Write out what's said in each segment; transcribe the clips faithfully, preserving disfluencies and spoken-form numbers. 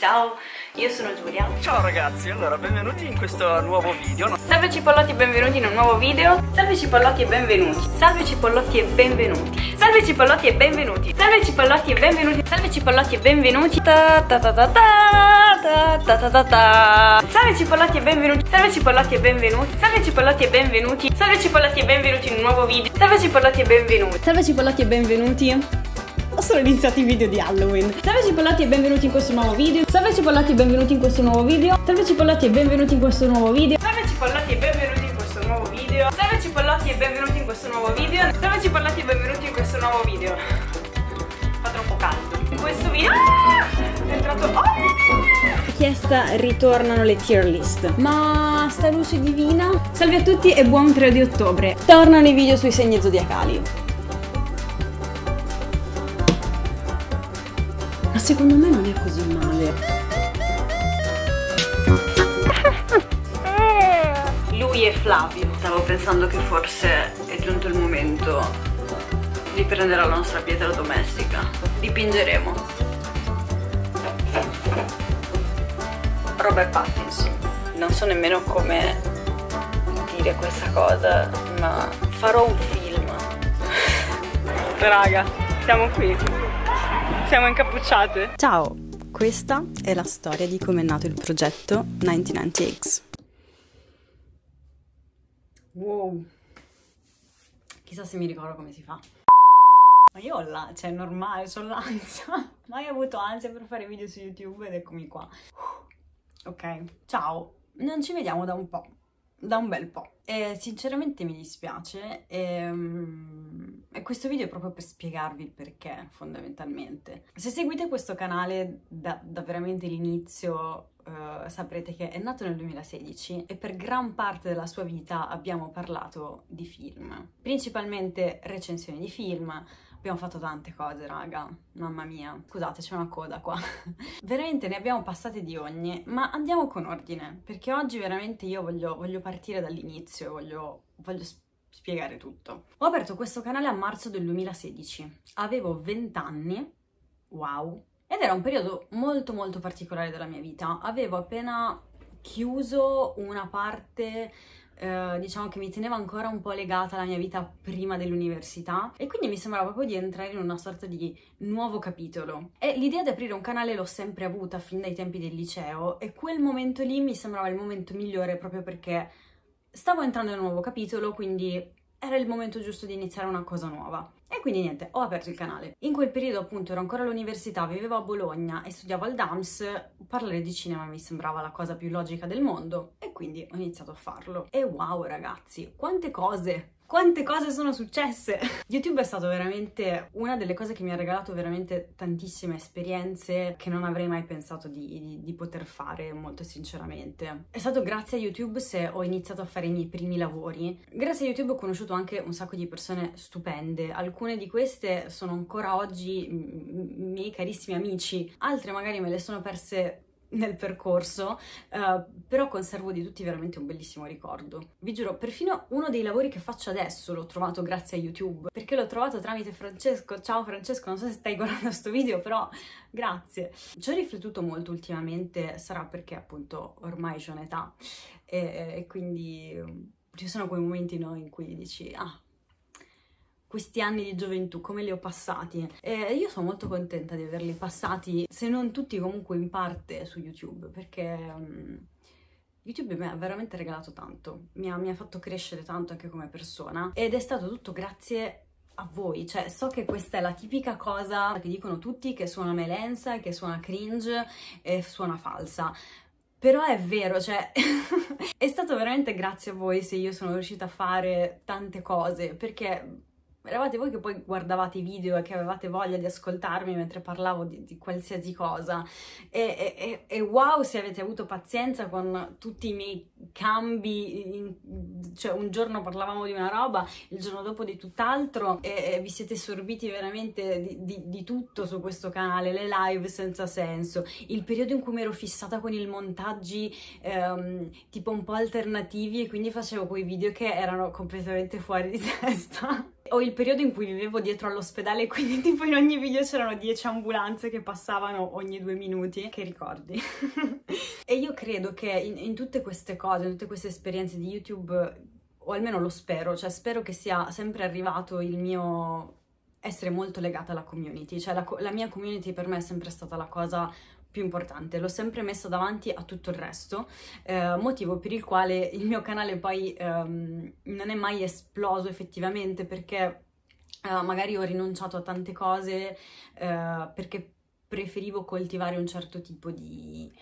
Ciao, io sono Giulia. Ciao ragazzi, allora benvenuti in questo nuovo video. Salve cipollotti e benvenuti in un nuovo video. Salve cipollotti e benvenuti. Salve cipollotti e benvenuti. Salve cipollotti e benvenuti. Salve cipollotti e benvenuti. Salve cipollotti e benvenuti. Ta ta ta ta ta ta ta ta ta. Salve cipollotti e benvenuti. Salve cipollotti e benvenuti. Salve cipollotti e benvenuti. Salve cipollotti e benvenuti in un nuovo video. Salve cipollotti e benvenuti. Salve cipollotti e benvenuti. Ho solo iniziato i video di Halloween. Salve cipollotti e benvenuti in questo nuovo video. Salve cipollotti e benvenuti in questo nuovo video. Salve cipollotti e benvenuti in questo nuovo video. Salve cipollotti e benvenuti in questo nuovo video. Salve cipollotti e benvenuti in questo nuovo video. Salve cipollotti e benvenuti in questo nuovo video. Fa troppo caldo. In questo video ah! è entrato oh! Richiesta, ritornano le tier list. Ma sta luce divina. Salve a tutti e buon tre di ottobre. Tornano i video sui segni zodiacali. Ma secondo me non è così male. Lui è Flavio. Stavo pensando che forse è giunto il momento di prendere la nostra pietra domestica. Dipingeremo Robert Pattinson. Non so nemmeno come dire questa cosa, ma farò un film. Raga, siamo qui. Siamo incappucciate. Ciao, questa è la storia di come è nato il progetto novantanove X. Wow. Chissà se mi ricordo come si fa. Ma io ho la, cioè è normale, ho l'ansia. Mai avuto ansia per fare video su YouTube ed eccomi qua. Ok, ciao. Non ci vediamo da un po'. Da un bel po'. E sinceramente mi dispiace e, um, e questo video è proprio per spiegarvi il perché, fondamentalmente. Se seguite questo canale da, da veramente l'inizio uh, saprete che è nato nel duemilasedici e per gran parte della sua vita abbiamo parlato di film. Principalmente recensioni di film. Abbiamo fatto tante cose, raga, mamma mia. Scusate, c'è una coda qua. Veramente ne abbiamo passate di ogni, ma andiamo con ordine, perché oggi veramente io voglio, voglio partire dall'inizio, voglio, voglio spiegare tutto. Ho aperto questo canale a marzo del duemilasedici, avevo venti anni, wow, ed era un periodo molto molto particolare della mia vita. Avevo appena chiuso una parte... Uh, diciamo che mi teneva ancora un po' legata alla mia vita prima dell'università e quindi mi sembrava proprio di entrare in una sorta di nuovo capitolo. E l'idea di aprire un canale l'ho sempre avuta fin dai tempi del liceo e quel momento lì mi sembrava il momento migliore proprio perché stavo entrando in un nuovo capitolo, quindi era il momento giusto di iniziare una cosa nuova. E quindi niente, ho aperto il canale. In quel periodo appunto ero ancora all'università, vivevo a Bologna e studiavo al D A M S, parlare di cinema mi sembrava la cosa più logica del mondo e quindi ho iniziato a farlo. E wow ragazzi, quante cose! Quante cose sono successe! YouTube è stato veramente una delle cose che mi ha regalato veramente tantissime esperienze che non avrei mai pensato di, di, di poter fare, molto sinceramente. È stato grazie a YouTube se ho iniziato a fare i miei primi lavori. Grazie a YouTube ho conosciuto anche un sacco di persone stupende. Alcune di queste sono ancora oggi miei carissimi amici, altre magari me le sono perse nel percorso, uh, però conservo di tutti veramente un bellissimo ricordo. Vi giuro, perfino uno dei lavori che faccio adesso l'ho trovato grazie a YouTube, perché l'ho trovato tramite Francesco. Ciao Francesco, non so se stai guardando sto video, però grazie. Ci ho riflettuto molto ultimamente, sarà perché appunto ormai c'ho un'età e, e quindi ci sono quei momenti, no, in cui dici ah, questi anni di gioventù, come li ho passati? E io sono molto contenta di averli passati, se non tutti comunque in parte su YouTube, perché um, YouTube mi ha veramente regalato tanto, mi ha, mi ha fatto crescere tanto anche come persona ed è stato tutto grazie a voi. Cioè so che questa è la tipica cosa che dicono tutti, che suona melenza, che suona cringe e suona falsa. Però è vero, cioè è stato veramente grazie a voi se io sono riuscita a fare tante cose, perché eravate voi che poi guardavate i video e che avevate voglia di ascoltarmi mentre parlavo di, di qualsiasi cosa e, e, e wow se avete avuto pazienza con tutti i miei cambi, in, cioè un giorno parlavamo di una roba, il giorno dopo di tutt'altro e, e vi siete sorbiti veramente di, di, di tutto su questo canale, le live senza senso, il periodo in cui mi ero fissata con i montaggi ehm, tipo un po' alternativi e quindi facevo quei video che erano completamente fuori di testa. o il periodo in cui vivevo dietro all'ospedale, quindi tipo in ogni video c'erano dieci ambulanze che passavano ogni due minuti. Che ricordi. E io credo che in, in tutte queste cose, in tutte queste esperienze di YouTube, o almeno lo spero, cioè spero che sia sempre arrivato il mio essere molto legata alla community, cioè la, la mia community per me è sempre stata la cosa più importante, l'ho sempre messa davanti a tutto il resto, eh, motivo per il quale il mio canale poi ehm, non è mai esploso effettivamente, perché eh, magari ho rinunciato a tante cose eh, perché preferivo coltivare un certo tipo di...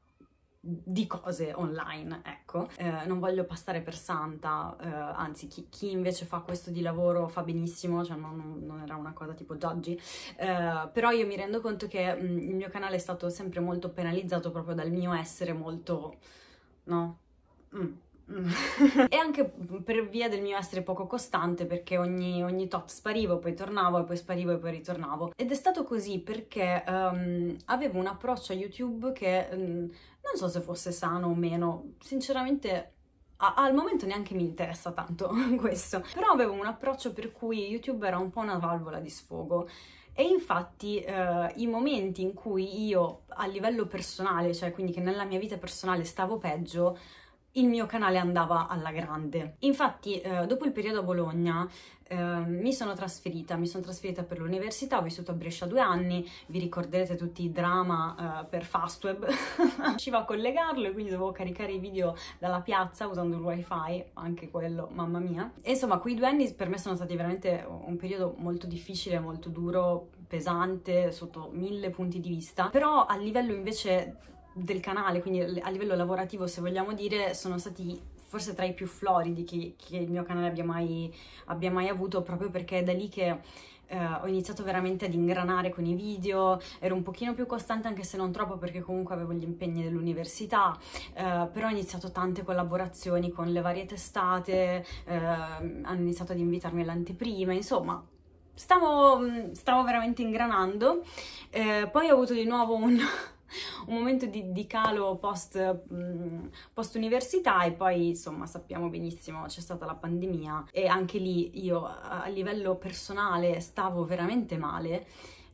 di cose online, ecco. Eh, non voglio passare per santa, eh, anzi chi, chi invece fa questo di lavoro fa benissimo, cioè non, non era una cosa tipo judgy, eh, però io mi rendo conto che mh, il mio canale è stato sempre molto penalizzato proprio dal mio essere molto, no? Mm. Mm. E anche per via del mio essere poco costante, perché ogni, ogni tot sparivo, poi tornavo, e poi sparivo e poi ritornavo. Ed è stato così perché um, avevo un approccio a YouTube che um, non so se fosse sano o meno, sinceramente a, al momento neanche mi interessa tanto questo, però avevo un approccio per cui YouTube era un po' una valvola di sfogo. E infatti eh, i momenti in cui io a livello personale, cioè quindi che nella mia vita personale stavo peggio, il mio canale andava alla grande. Infatti eh, dopo il periodo a Bologna eh, mi sono trasferita, mi sono trasferita per l'università, ho vissuto a Brescia due anni, vi ricorderete tutti i drama eh, per Fastweb, riuscivo a collegarlo e quindi dovevo caricare i video dalla piazza usando il wifi, anche quello, mamma mia. E insomma quei due anni per me sono stati veramente un periodo molto difficile, molto duro, pesante, sotto mille punti di vista, però a livello invece del canale, quindi a livello lavorativo se vogliamo dire, sono stati forse tra i più floridi che, che il mio canale abbia mai, abbia mai avuto, proprio perché è da lì che eh, ho iniziato veramente ad ingranare con i video, ero un pochino più costante anche se non troppo perché comunque avevo gli impegni dell'università, eh, però ho iniziato tante collaborazioni con le varie testate, eh, hanno iniziato ad invitarmi all'anteprima, insomma stavo, stavo veramente ingranando, eh, poi ho avuto di nuovo un... un momento di, di calo post, mh, post università e poi insomma sappiamo benissimo c'è stata la pandemia e anche lì io a, a livello personale stavo veramente male,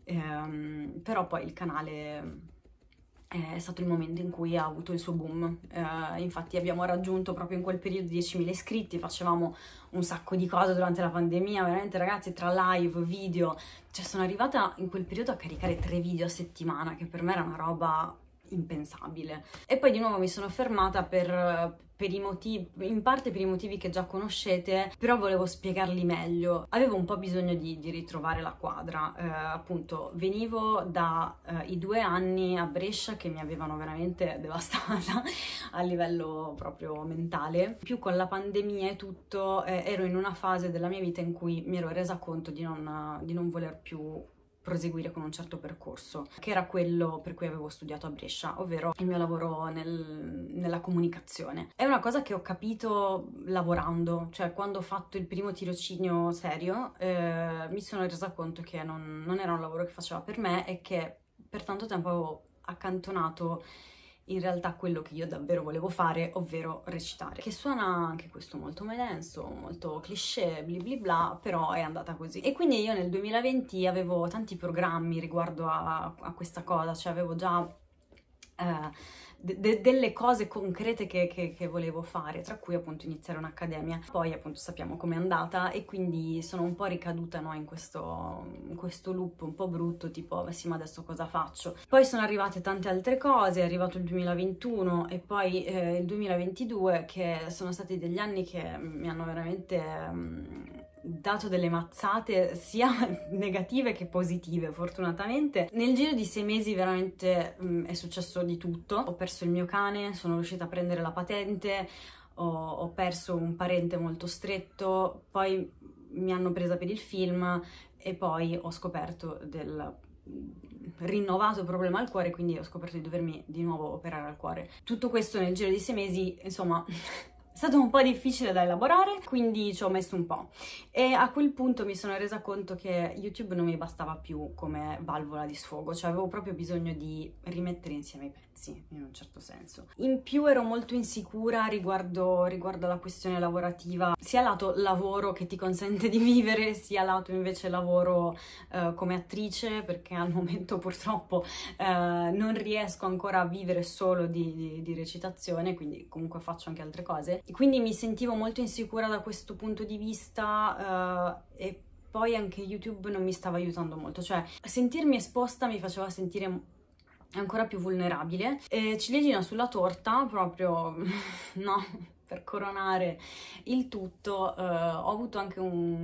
ehm, però poi il canale è stato il momento in cui ha avuto il suo boom, eh, infatti abbiamo raggiunto proprio in quel periodo diecimila iscritti, facevamo un sacco di cose durante la pandemia, veramente ragazzi, tra live, video, cioè sono arrivata in quel periodo a caricare tre video a settimana, che per me era una roba impensabile. E poi di nuovo mi sono fermata per, per i motivi, in parte per i motivi che già conoscete, però volevo spiegarli meglio. Avevo un po' bisogno di, di ritrovare la quadra, eh, appunto venivo da eh, i due anni a Brescia che mi avevano veramente devastata a livello proprio mentale, più con la pandemia e tutto, eh, ero in una fase della mia vita in cui mi ero resa conto di non, di non voler più proseguire con un certo percorso, che era quello per cui avevo studiato a Brescia, ovvero il mio lavoro nel, nella comunicazione. È una cosa che ho capito lavorando, cioè quando ho fatto il primo tirocinio serio eh, mi sono resa conto che non, non era un lavoro che faceva per me e che per tanto tempo avevo accantonato in realtà quello che io davvero volevo fare, ovvero recitare. Che suona anche questo molto medenso, molto cliché, bli bli bla, però è andata così. E quindi io nel duemilaventi avevo tanti programmi riguardo a, a questa cosa, cioè avevo già eh, de de delle cose concrete che, che, che volevo fare, tra cui appunto iniziare un'accademia. Poi appunto sappiamo com'è andata e quindi sono un po' ricaduta, no, in questo, in questo loop un po' brutto, tipo sì ma adesso cosa faccio? Poi sono arrivate tante altre cose, è arrivato il duemilaventuno e poi eh, il duemilaventidue, che sono stati degli anni che mi hanno veramente um, dato delle mazzate sia negative che positive, fortunatamente. Nel giro di sei mesi veramente um, è successo di tutto. Ho perso il mio cane, sono riuscita a prendere la patente, ho, ho perso un parente molto stretto, poi mi hanno presa per il film e poi ho scoperto del rinnovato problema al cuore, quindi ho scoperto di dovermi di nuovo operare al cuore. Tutto questo nel giro di sei mesi, insomma... stato un po' difficile da elaborare, quindi ci ho messo un po'. E a quel punto mi sono resa conto che YouTube non mi bastava più come valvola di sfogo, cioè avevo proprio bisogno di rimettere insieme i pezzi, in un certo senso. In più ero molto insicura riguardo, riguardo alla questione lavorativa, sia lato lavoro che ti consente di vivere, sia lato invece lavoro eh, come attrice, perché al momento purtroppo eh, non riesco ancora a vivere solo di, di, di recitazione, quindi comunque faccio anche altre cose. Quindi mi sentivo molto insicura da questo punto di vista uh, e poi anche YouTube non mi stava aiutando molto, cioè sentirmi esposta mi faceva sentire ancora più vulnerabile. E ciliegina sulla torta, proprio no, per coronare il tutto, uh, ho avuto anche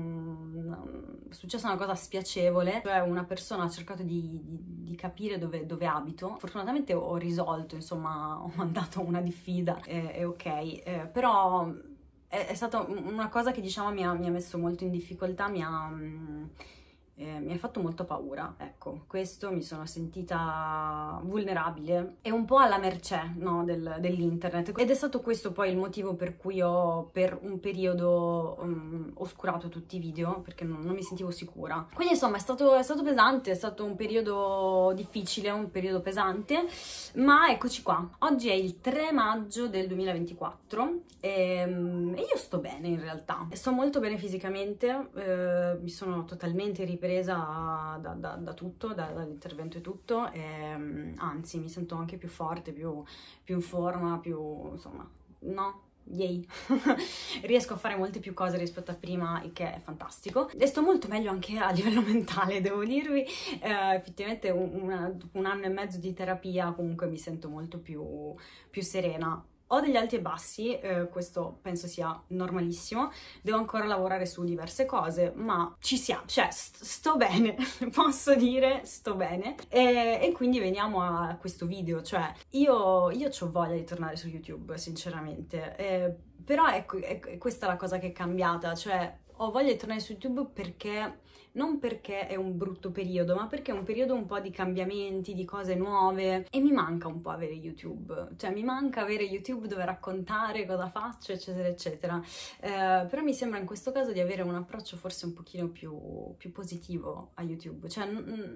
un... è successa una cosa spiacevole, cioè una persona ha cercato di, di, di capire dove, dove abito. Fortunatamente ho risolto, insomma, ho mandato una diffida e, e ok, eh, però è, è stata una cosa che diciamo mi ha, mi ha messo molto in difficoltà, mi ha... Mh, Eh, mi ha fatto molto paura, ecco, questo, mi sono sentita vulnerabile e un po' alla mercé, no, del, dell'internet, ed è stato questo poi il motivo per cui ho per un periodo um, oscurato tutti i video, perché non, non mi sentivo sicura. Quindi insomma è stato, è stato pesante, è stato un periodo difficile, un periodo pesante, ma eccoci qua. Oggi è il tre maggio del duemilaventiquattro e, e io sto bene in realtà, sto molto bene fisicamente, eh, mi sono totalmente ripresa presa da, da, da tutto, da, dall'intervento e tutto, e, anzi mi sento anche più forte, più, più in forma, più insomma, no? Yay! Riesco a fare molte più cose rispetto a prima, il che è fantastico, e sto molto meglio anche a livello mentale, devo dirvi. Eh, effettivamente un, una, un anno e mezzo di terapia comunque mi sento molto più, più serena. Ho degli alti e bassi, eh, questo penso sia normalissimo, devo ancora lavorare su diverse cose, ma ci siamo, cioè st sto bene, posso dire sto bene, e, e quindi veniamo a questo video, cioè io, io ho voglia di tornare su YouTube, sinceramente, eh, però ecco, è, è questa la cosa che è cambiata, cioè ho voglia di tornare su YouTube perché... non perché è un brutto periodo, ma perché è un periodo un po' di cambiamenti, di cose nuove, e mi manca un po' avere YouTube, cioè mi manca avere YouTube dove raccontare cosa faccio, eccetera, eccetera. Eh, però mi sembra in questo caso di avere un approccio forse un pochino più, più positivo a YouTube, cioè...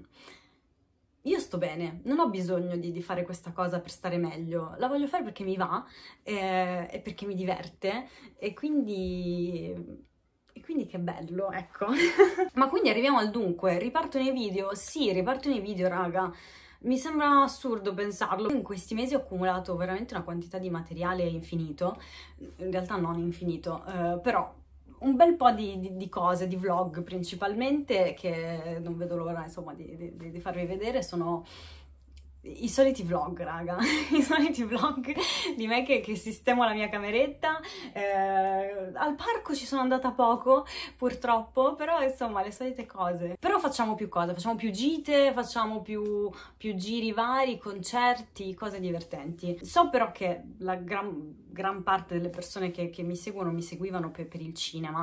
io sto bene, non ho bisogno di, di fare questa cosa per stare meglio, la voglio fare perché mi va eh, e perché mi diverte, e quindi... E quindi che bello, ecco. Ma quindi arriviamo al dunque, ripartono i video? Sì, ripartono i video, raga. Mi sembra assurdo pensarlo. In questi mesi ho accumulato veramente una quantità di materiale infinito, in realtà non infinito, eh, però un bel po' di, di, di cose, di vlog principalmente, che non vedo l'ora, insomma, di, di, di farvi vedere. Sono... i soliti vlog, raga, i soliti vlog di me che, che sistemo la mia cameretta, eh, al parco ci sono andata poco, purtroppo, però insomma le solite cose. Però facciamo più cose, facciamo più gite, facciamo più, più giri vari, concerti, cose divertenti. So però che la gran, gran parte delle persone che, che mi seguono mi seguivano per, per il cinema,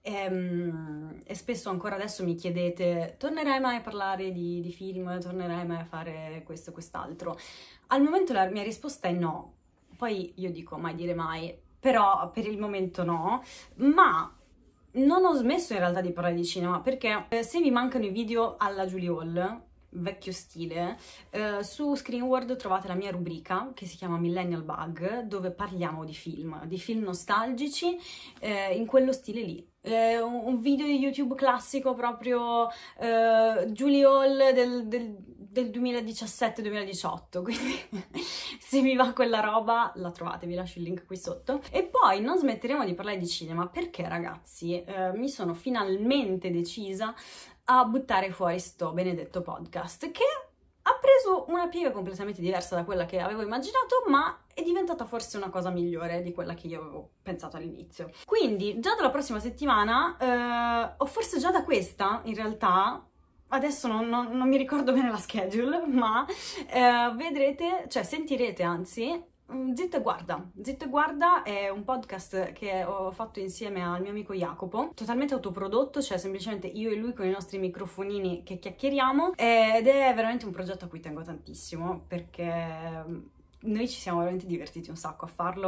e, e spesso ancora adesso mi chiedete: tornerai mai a parlare di, di film, tornerai mai a fare questo, quest'altro? Al momento la mia risposta è no, poi io dico mai dire mai, però per il momento no, ma non ho smesso in realtà di parlare di cinema, perché eh, se mi mancano i video alla Julie Hall, vecchio stile, eh, su Screenworld trovate la mia rubrica che si chiama Millennial Bug, dove parliamo di film, di film nostalgici, eh, in quello stile lì. Eh, un video di YouTube classico proprio, eh, Julie Hall del, del, del duemiladiciassette duemiladiciotto, quindi se vi va quella roba la trovate, vi lascio il link qui sotto. E poi non smetteremo di parlare di cinema, perché ragazzi, eh, mi sono finalmente decisa a buttare fuori sto benedetto podcast, che ha preso una piega completamente diversa da quella che avevo immaginato, ma è diventata forse una cosa migliore di quella che io avevo pensato all'inizio. Quindi già dalla prossima settimana, eh, o forse già da questa in realtà, adesso non, non, non mi ricordo bene la schedule, ma eh, vedrete, cioè sentirete anzi, Zitto e Guarda. Zitto e Guarda è un podcast che ho fatto insieme al mio amico Jacopo, totalmente autoprodotto, cioè semplicemente io e lui con i nostri microfonini che chiacchieriamo, ed è veramente un progetto a cui tengo tantissimo, perché noi ci siamo veramente divertiti un sacco a farlo e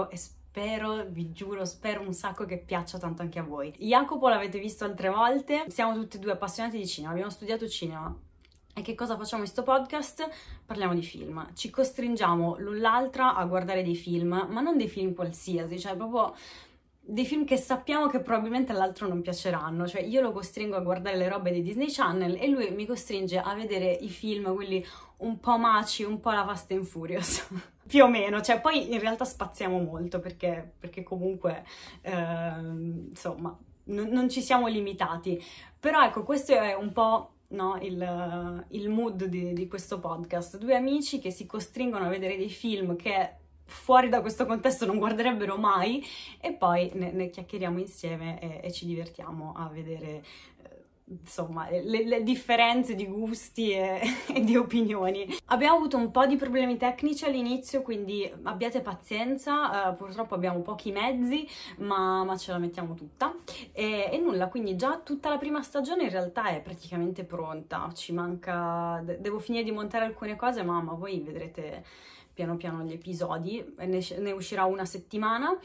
spero, vi giuro, spero un sacco che piaccia tanto anche a voi. Jacopo l'avete visto altre volte, siamo tutti e due appassionati di cinema, abbiamo studiato cinema. E che cosa facciamo in sto podcast? Parliamo di film, ci costringiamo l'un l'altra a guardare dei film, ma non dei film qualsiasi, cioè proprio dei film che sappiamo che probabilmente all'altro non piaceranno, cioè io lo costringo a guardare le robe di Disney Channel e lui mi costringe a vedere i film, quelli un po' maci, un po' la Fast and Furious, più o meno, cioè poi in realtà spaziamo molto perché, perché comunque, eh, insomma, non, non ci siamo limitati, però ecco, questo è un po'... No, il, il mood di, di questo podcast, due amici che si costringono a vedere dei film che fuori da questo contesto non guarderebbero mai e poi ne, ne chiacchieriamo insieme e, e ci divertiamo a vedere insomma le, le differenze di gusti e, e di opinioni. Abbiamo avuto un po' di problemi tecnici all'inizio, quindi abbiate pazienza, uh, purtroppo abbiamo pochi mezzi ma, ma ce la mettiamo tutta e, e nulla, quindi già tutta la prima stagione in realtà è praticamente pronta, ci manca, devo finire di montare alcune cose ma, ma voi vedrete piano piano gli episodi, ne, ne uscirà una settimana,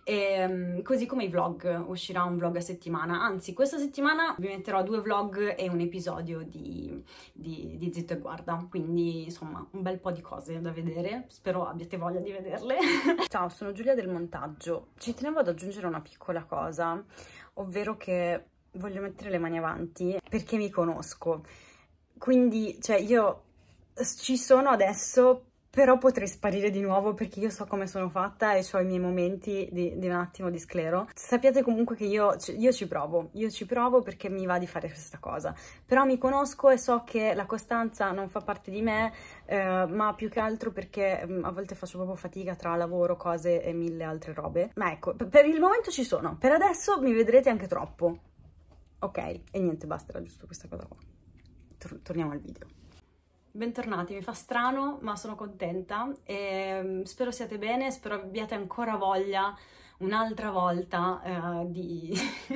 e, così come i vlog, uscirà un vlog a settimana, anzi questa settimana vi metterò due vlog e un episodio di, di, di Zitto e Guarda, quindi insomma un bel po' di cose da vedere, spero abbiate voglia di vederle. Ciao, sono Giulia del montaggio, ci tenevo ad aggiungere una piccola cosa, ovvero che voglio mettere le mani avanti perché mi conosco, quindi cioè io ci sono adesso, però potrei sparire di nuovo perché io so come sono fatta e ho i miei momenti di, di un attimo di sclero. Sappiate comunque che io, io ci provo, io ci provo perché mi va di fare questa cosa, però mi conosco e so che la costanza non fa parte di me, eh, ma più che altro perché eh, a volte faccio proprio fatica tra lavoro, cose e mille altre robe. Ma ecco, per il momento ci sono, per adesso mi vedrete anche troppo. Ok, e niente, basta, era giusto questa cosa qua. Tor- torniamo al video. Bentornati, mi fa strano ma sono contenta e spero siate bene, spero abbiate ancora voglia un'altra volta eh, di,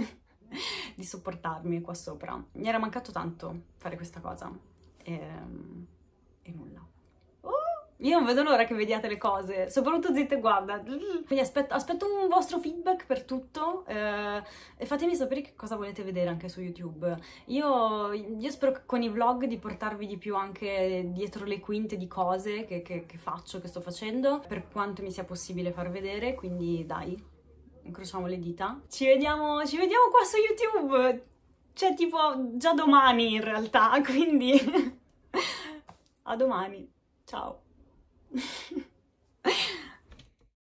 di sopportarmi qua sopra. Mi era mancato tanto fare questa cosa e, e nulla. Io non vedo l'ora che vediate le cose, soprattutto Zitto e Guarda. Quindi aspetto, aspetto un vostro feedback per tutto eh, e fatemi sapere che cosa volete vedere anche su YouTube. Io, io spero che con i vlog di portarvi di più anche dietro le quinte di cose che, che, che faccio, che sto facendo, per quanto mi sia possibile far vedere, quindi dai, incrociamo le dita. Ci vediamo, ci vediamo qua su YouTube, cioè tipo già domani in realtà, quindi a domani, ciao!